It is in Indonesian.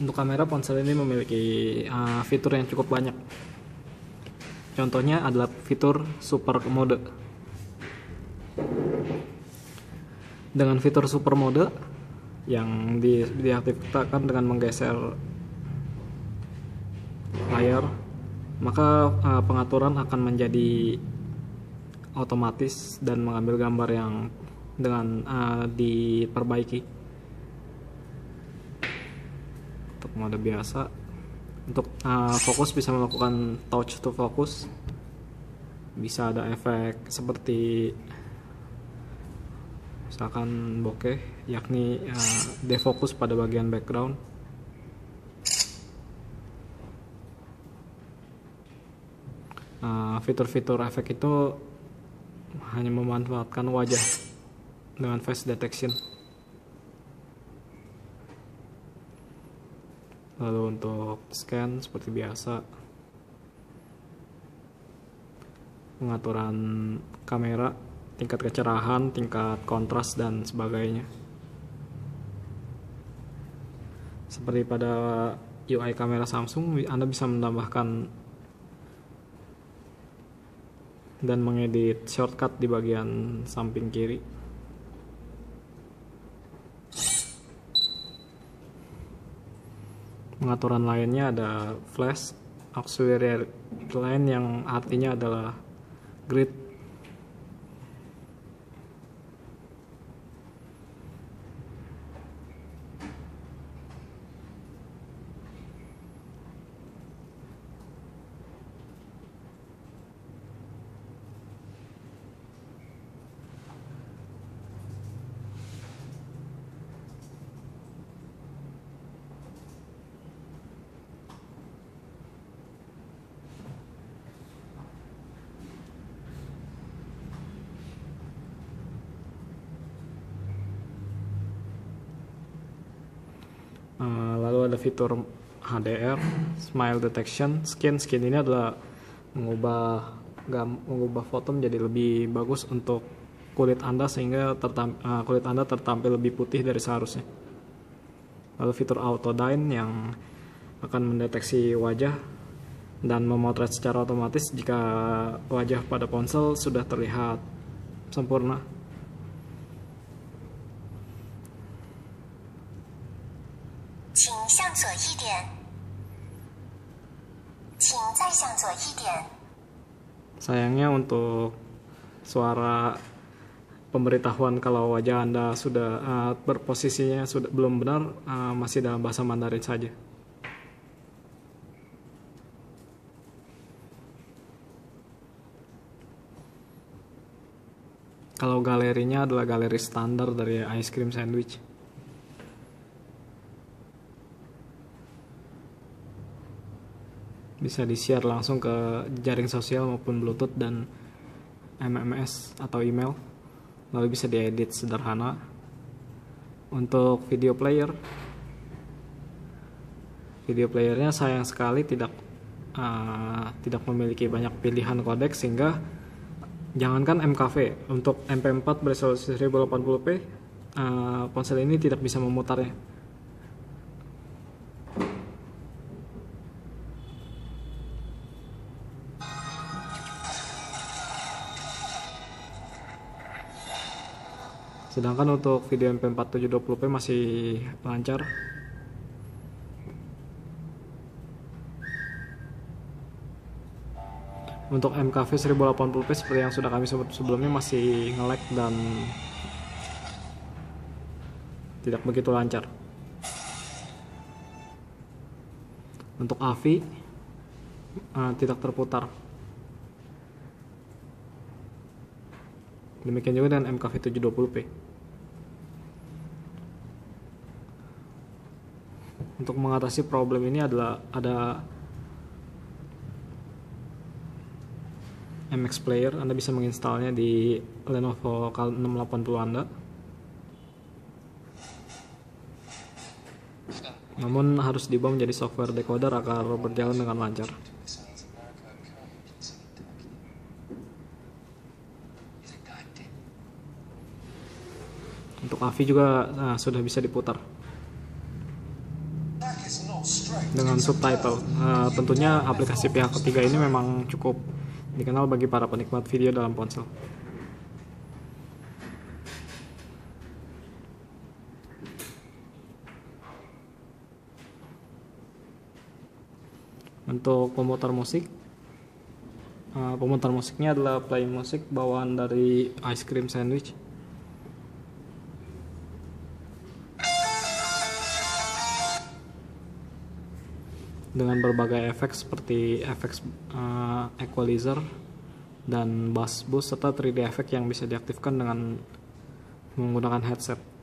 Untuk kamera, ponsel ini memiliki fitur yang cukup banyak. Contohnya adalah fitur super mode. Dengan fitur super mode yang diaktifkan dengan menggeser layar, maka pengaturan akan menjadi otomatis dan mengambil gambar yang dengan diperbaiki. Untuk mode biasa, untuk fokus bisa melakukan touch to focus, bisa ada efek seperti misalkan bokeh, yakni defokus pada bagian background. Fitur-fitur efek itu hanya memanfaatkan wajah dengan face detection. Lalu untuk scan seperti biasa, pengaturan kamera, tingkat kecerahan, tingkat kontras dan sebagainya. Seperti pada UI kamera Samsung, Anda bisa menambahkan dan mengedit shortcut di bagian samping kiri. Pengaturan lainnya ada flash, auxiliary line yang artinya adalah grid. Lalu ada fitur HDR, smile detection. Skin ini adalah mengubah foto menjadi lebih bagus untuk kulit Anda sehingga kulit Anda tertampil lebih putih dari seharusnya. Lalu fitur auto dine yang akan mendeteksi wajah dan memotret secara otomatis jika wajah pada ponsel sudah terlihat sempurna. Sayangnya untuk suara pemberitahuan kalau wajah Anda sudah berposisinya sudah belum benar, masih dalam bahasa Mandarin saja. Kalau galerinya adalah galeri standar dari Ice Cream Sandwich. Bisa di-share langsung ke jaring sosial maupun Bluetooth dan MMS atau email. Lalu bisa diedit sederhana. Untuk video playernya sayang sekali tidak memiliki banyak pilihan kodek, sehingga jangankan MKV, untuk MP4 beresolusi 1080p ponsel ini tidak bisa memutarnya. Sedangkan untuk video MP4 720p masih lancar. Untuk MKV 1080p seperti yang sudah kami sebut sebelumnya masih nge-lag dan tidak begitu lancar. Untuk AVI tidak terputar. Demikian juga dengan MKV 720p. Untuk mengatasi problem ini ada MX Player. Anda bisa menginstalnya di Lenovo K680 Anda. Namun harus diubah menjadi software decoder agar berjalan dengan lancar. Untuk AVI juga sudah bisa diputar. dengan subtitle. Tentunya aplikasi pihak ketiga ini memang cukup dikenal bagi para penikmat video dalam ponsel. Untuk pemutar musiknya adalah Play Music bawaan dari Ice Cream Sandwich. Dengan berbagai efek seperti efek equalizer dan bass boost serta 3D effect yang bisa diaktifkan dengan menggunakan headset.